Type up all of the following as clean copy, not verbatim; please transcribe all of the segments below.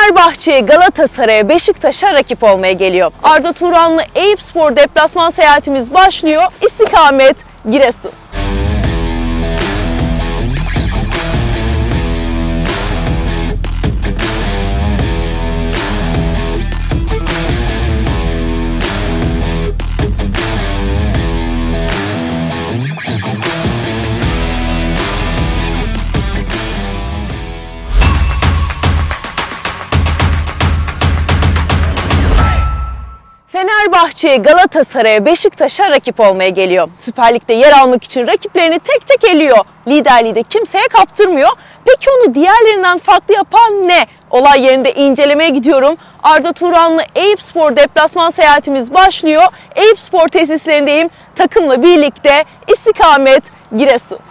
Fenerbahçe, Galatasaray'a, Beşiktaş'a rakip olmaya geliyor. Arda Turan'lı Eyüpspor deplasman seyahatimiz başlıyor. İstikamet Giresun. Fenerbahçe, Galatasaray'a, Beşiktaş'a rakip olmaya geliyor. Süper Lig'de yer almak için rakiplerini tek tek eliyor. Liderliği de kimseye kaptırmıyor. Peki onu diğerlerinden farklı yapan ne? Olay yerinde incelemeye gidiyorum. Arda Turan'lı Eyüpspor deplasman seyahatimiz başlıyor. Eyüpspor tesislerindeyim. Takımla birlikte istikamet Giresun.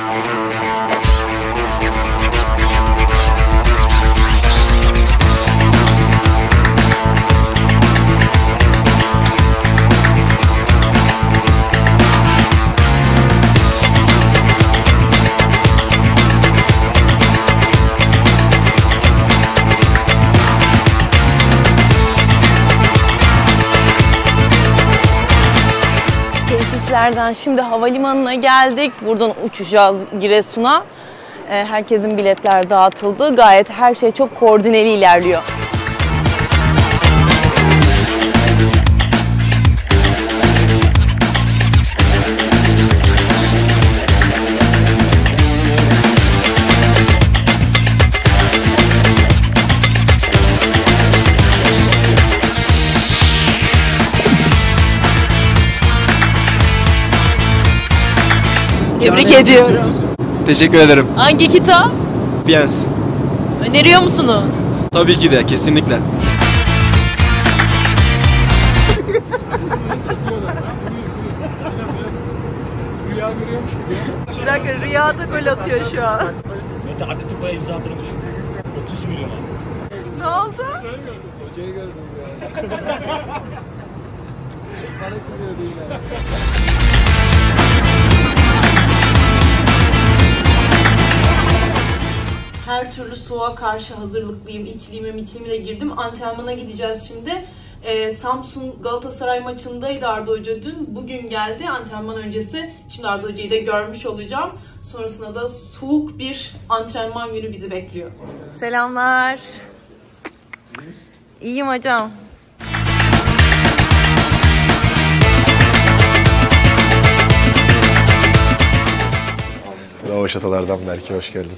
Tesislerden şimdi havalimanına geldik. Buradan uçacağız Giresun'a. Herkesin biletler dağıtıldı. Gayet her şey çok koordineli ilerliyor. Tebrik ediyorum. Teşekkür ederim. Hangi kitap? Sapiens. Öneriyor musunuz? Tabii ki de, kesinlikle. Rüya görüyormuş gibi. Bir dakika, rüyada gol atıyor şu an. Mete Atletico'ya imza attığını düşün. 30 milyon abi. Ne oldu? Hocayı gördüm ya. Bana kızıyor değil yani. Her türlü soğuğa karşı hazırlıklıyım. İçliğime de girdim. Antrenmana gideceğiz şimdi. Samsun Galatasaray maçındaydı Arda Hoca dün. Bugün geldi antrenman öncesi. Şimdi Arda Hoca'yı da görmüş olacağım. Sonrasında da soğuk bir antrenman günü bizi bekliyor. Selamlar. İyiyim hocam. Bravo Şatalar'dan Berke, hoş geldin.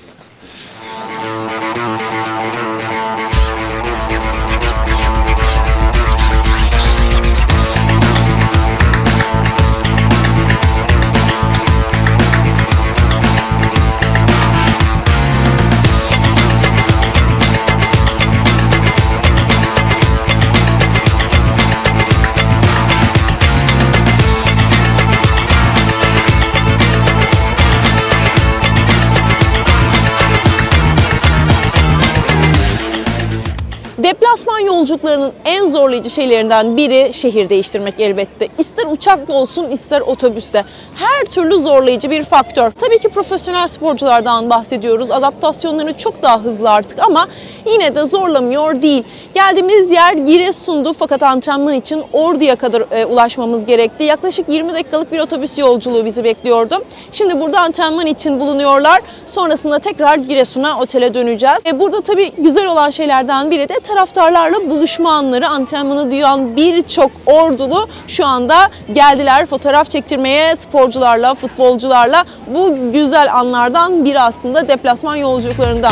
Deplasman yolculuklarının en zorlayıcı şeylerinden biri şehir değiştirmek elbette. İster uçakla olsun ister otobüste. Her türlü zorlayıcı bir faktör. Tabii ki profesyonel sporculardan bahsediyoruz. Adaptasyonları çok daha hızlı artık ama yine de zorlamıyor değil. Geldiğimiz yer Giresun'du fakat antrenman için Ordu'ya kadar ulaşmamız gerekti. Yaklaşık 20 dakikalık bir otobüs yolculuğu bizi bekliyordu. Şimdi burada antrenman için bulunuyorlar. Sonrasında tekrar Giresun'a, otele döneceğiz. Burada tabii güzel olan şeylerden biri de taraftarlarla buluşma anları. Antrenmanı duyan birçok ordulu şu anda geldiler fotoğraf çektirmeye sporcularla, futbolcularla. Bu güzel anlardan biri aslında deplasman yolculuklarında.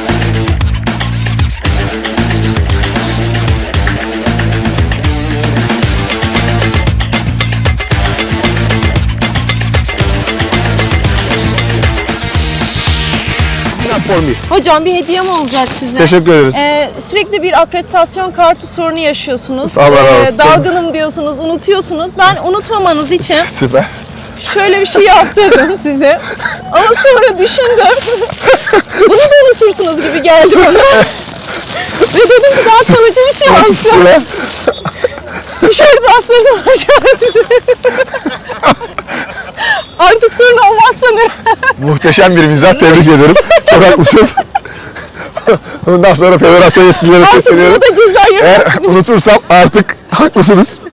Hocam bir hediyem olacak size. Teşekkür ederiz. Sürekli bir akreditasyon kartı sorunu yaşıyorsunuz. Allah razı olsun. Dalgınım diyorsunuz, unutuyorsunuz. Ben unutmamanız için Süper. şöyle bir şey yaptırdım size. Ama sonra düşündüm. Bunu da unutursunuz gibi geldi bana. Ve dedim ki daha kalıcı bir şey olsun. Tişört bastırdım hocam. Artık sorun olmaz sanırım. Muhteşem bir mizah, tebrik ederim. Çok haklısın. Ondan sonra federasyon yetkililerine sesleniyorum. Burada ceza Eğer yemezsiniz. unutursam artık haklısınız.